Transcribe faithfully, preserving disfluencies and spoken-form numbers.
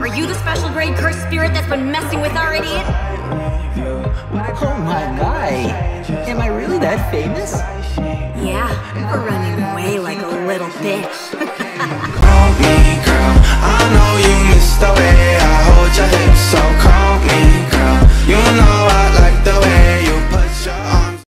Are you the special grade cursed spirit that's been messing with our idiot? Oh my my! Am I really that famous? Yeah, we're running away like a little bitch.